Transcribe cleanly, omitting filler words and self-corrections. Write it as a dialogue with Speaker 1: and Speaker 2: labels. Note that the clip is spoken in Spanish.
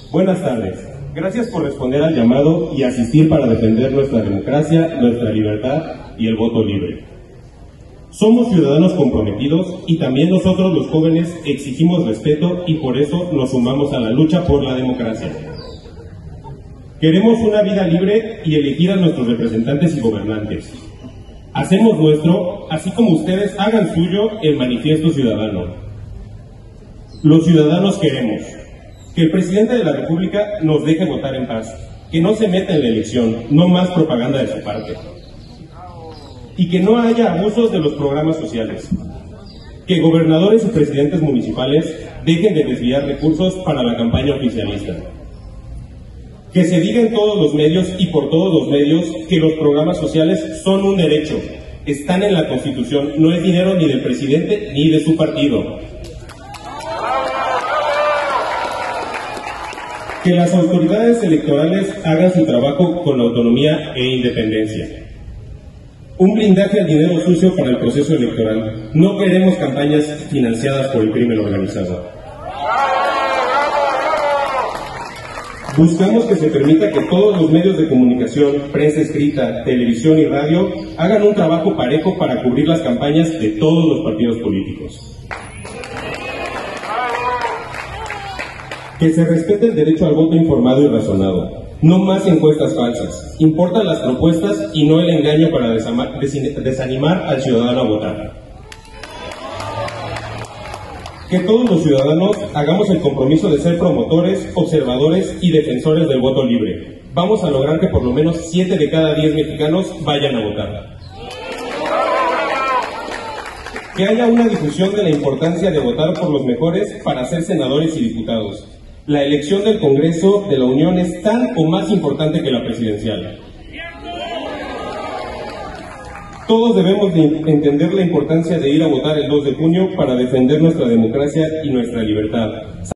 Speaker 1: Buenas tardes. Gracias por responder al llamado y asistir para defender nuestra democracia, nuestra libertad y el voto libre. Somos ciudadanos comprometidos y también nosotros los jóvenes exigimos respeto y por eso nos sumamos a la lucha por la democracia. Queremos una vida libre y elegir a nuestros representantes y gobernantes. Hacemos nuestro, así como ustedes hagan suyo, el manifiesto ciudadano. Los ciudadanos queremos que el presidente de la República nos deje votar en paz, que no se meta en la elección, no más propaganda de su parte, y que no haya abusos de los programas sociales, que gobernadores y presidentes municipales dejen de desviar recursos para la campaña oficialista, que se diga en todos los medios y por todos los medios que los programas sociales son un derecho, están en la Constitución, no es dinero ni del presidente ni de su partido. Que las autoridades electorales hagan su trabajo con autonomía e independencia. Un blindaje al dinero sucio para el proceso electoral. No queremos campañas financiadas por el crimen organizado. Buscamos que se permita que todos los medios de comunicación, prensa escrita, televisión y radio, hagan un trabajo parejo para cubrir las campañas de todos los partidos políticos. Que se respete el derecho al voto informado y razonado. No más encuestas falsas. Importan las propuestas y no el engaño para desanimar al ciudadano a votar. Que todos los ciudadanos hagamos el compromiso de ser promotores, observadores y defensores del voto libre. Vamos a lograr que por lo menos 7 de cada 10 mexicanos vayan a votar. Que haya una difusión de la importancia de votar por los mejores para ser senadores y diputados. La elección del Congreso de la Unión es tan o más importante que la presidencial. Todos debemos de entender la importancia de ir a votar el 2 de junio para defender nuestra democracia y nuestra libertad.